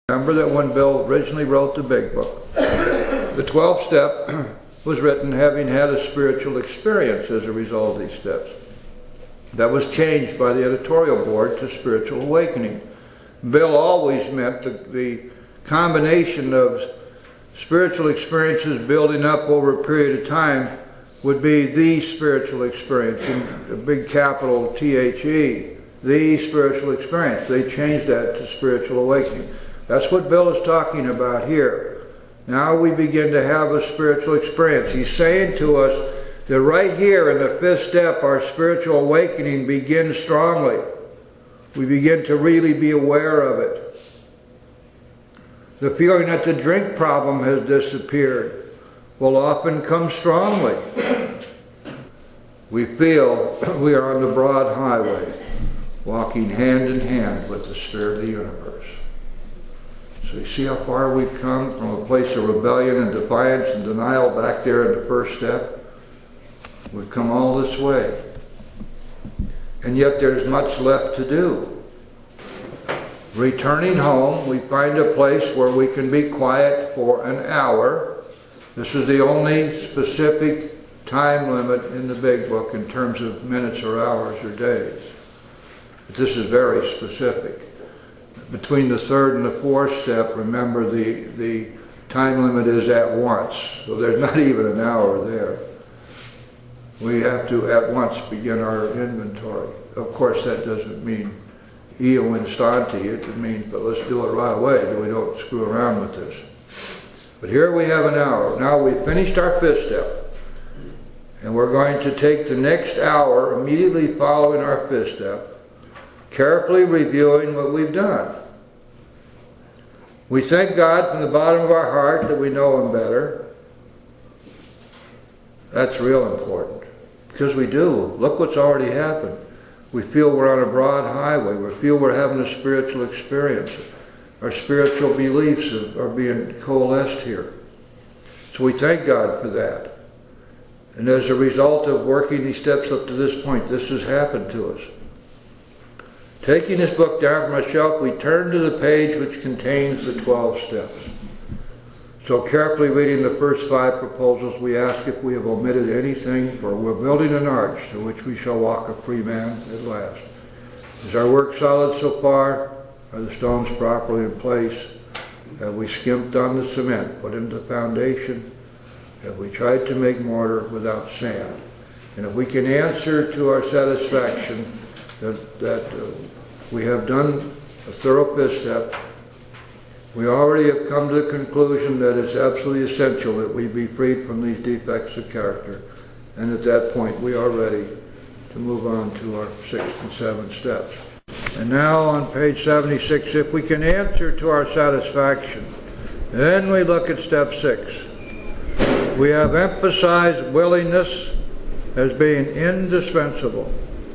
Remember that when Bill originally wrote the Big Book, the 12th step was written having had a spiritual experience as a result of these steps. That was changed by the editorial board to spiritual awakening. Bill always meant the combination of spiritual experiences building up over a period of time would be the spiritual experience, in a big capital T-H-E, the spiritual experience. They changed that to spiritual awakening. That's what Bill is talking about here. Now we begin to have a spiritual experience. He's saying to us that right here in the 5th step, our spiritual awakening begins strongly. We begin to really be aware of it. The feeling that the drink problem has disappeared will often come strongly. We feel we are on the broad highway, walking hand in hand with the Spirit of the universe. So you see how far we've come from a place of rebellion and defiance and denial back there in the 1st step? We've come all this way. And yet there's much left to do. Returning home, we find a place where we can be quiet for an hour. This is the only specific time limit in the Big Book in terms of minutes or hours or days. But this is very specific. Between the 3rd and the 4th step, remember the time limit is at once. So there's not even an hour there. We have to at once begin our inventory. Of course, that doesn't mean io instanti. It means, but let's do it right away so we don't screw around with this. But here we have an hour. Now we've finished our 5th step. And we're going to take the next hour immediately following our 5th step, carefully reviewing what we've done. We thank God from the bottom of our heart that we know Him better. That's real important, because we do. Look what's already happened. We feel we're on a broad highway. We feel we're having a spiritual experience. Our spiritual beliefs are being coalesced here. So we thank God for that. And as a result of working these steps up to this point, this has happened to us. Taking this book down from a shelf, we turn to the page which contains the 12 steps. So carefully reading the first 5 proposals, we ask if we have omitted anything, for we're building an arch to which we shall walk a free man at last. Is our work solid so far? Are the stones properly in place? Have we skimped on the cement put into the foundation? Have we tried to make mortar without sand? And if we can answer to our satisfaction that we have done a thorough 5th step, we already have come to the conclusion that it's absolutely essential that we be freed from these defects of character. And at that point, we are ready to move on to our 6th and 7th steps. And now on page 76, if we can answer to our satisfaction, then we look at step 6. We have emphasized willingness as being indispensable.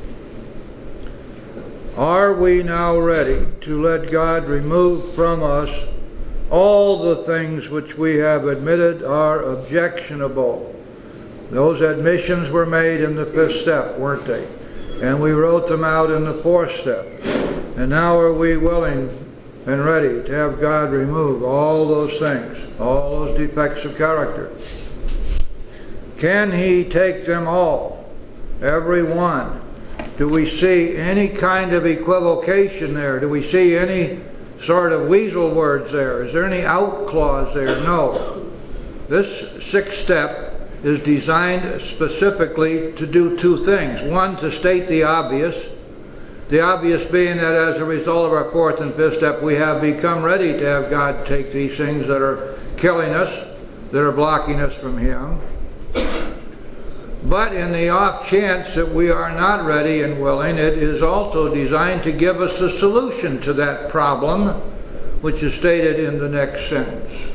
Are we now ready to let God remove from us all the things which we have admitted are objectionable? Those admissions were made in the 5th step, weren't they? And we wrote them out in the 4th step. And now are we willing and ready to have God remove all those things, all those defects of character? Can He take them all, every one? Do we see any kind of equivocation there? Do we see any sort of weasel words there? Is there any out clause there? No. This 6th step is designed specifically to do 2 things. One, to state the obvious. The obvious being that as a result of our 4th and 5th step, we have become ready to have God take these things that are killing us, that are blocking us from Him. But in the off chance that we are not ready and willing, it is also designed to give us a solution to that problem, which is stated in the next sentence.